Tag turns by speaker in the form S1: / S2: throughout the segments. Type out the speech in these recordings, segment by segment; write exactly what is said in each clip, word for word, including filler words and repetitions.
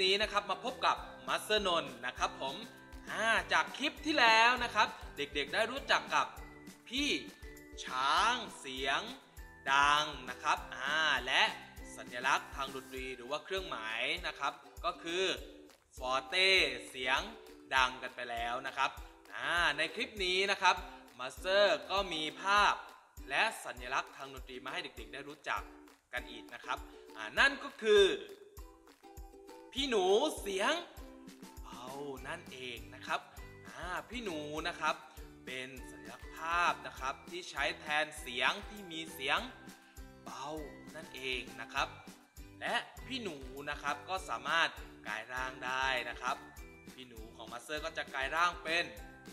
S1: นี้นะครับมาพบกับมาสเตอร์นนท์นะครับผมจากคลิปที่แล้วนะครับเด็กๆได้รู้จักกับพี่ช้างเสียงดังนะครับและสัญลักษณ์ทางดนตรีหรือว่าเครื่องหมายนะครับก็คือฟอร์เต้เสียงดังกันไปแล้วนะครับในคลิปนี้นะครับมาสเตอร์ก็มีภาพและสัญลักษณ์ทางดนตรีมาให้เด็กๆได้รู้จักกันอีกนะครับนั่นก็คือพี่หนูเสียงเบานั่นเองนะครับพี่หนูนะครับเป็นสัญลักษณ์ภาพนะครับที่ใช้แทนเสียงที่มีเสียงเบานั่นเองนะครับและพี่หนูนะครับก็สามารถกลายร่างได้นะครับพี่หนูของมาสเตอร์ก็จะกลายร่างเป็น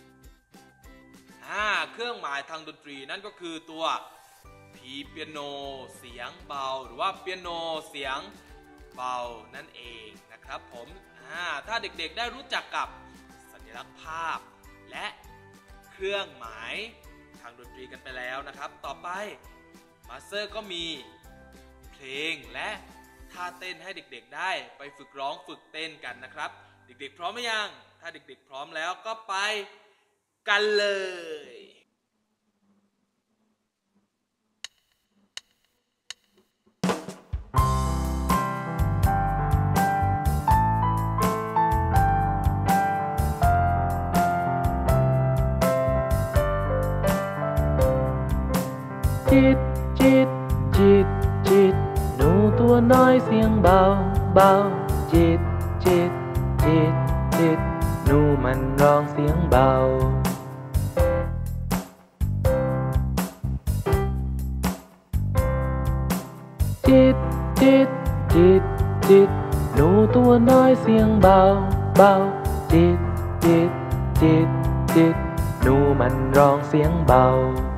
S1: เครื่องหมายทางดนตรีนั่นก็คือตัวพีเปียโนเสียงเบาหรือว่าเปียโนเสียงเบานั่นเองนะครับผมถ้าเด็กๆได้รู้จักกับสัญลักษณ์ภาพและเครื่องหมายทางดนตรีกันไปแล้วนะครับต่อไปมาสเตอร์ก็มีเพลงและท่าเต้นให้เด็กๆได้ไปฝึกร้องฝึกเต้นกันนะครับเด็กๆพร้อมหรือยังถ้าเด็กๆพร้อมแล้วก็ไปกันเลย
S2: จิตจิตจิตจิตหนูตัวน้อยเสียงเบาเบาจิตจิตจิตจิตหนูมันร้องเสียงเบาจิตจิตจิตจิตหนูตัวน้อยเสียงเบาเบาจิตจิตจิตจิตหนูมันร้องเสียงเบา